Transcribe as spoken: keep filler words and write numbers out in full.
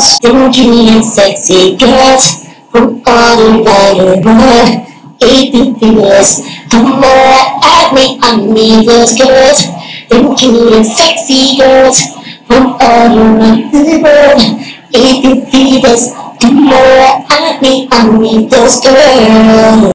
girls, stinky and sexy girls from all over the world. Eighty fingers, come more at me, I need those girls, stinky and sexy girls from all over the world. Eighty fingers, come more at me, I need those girls.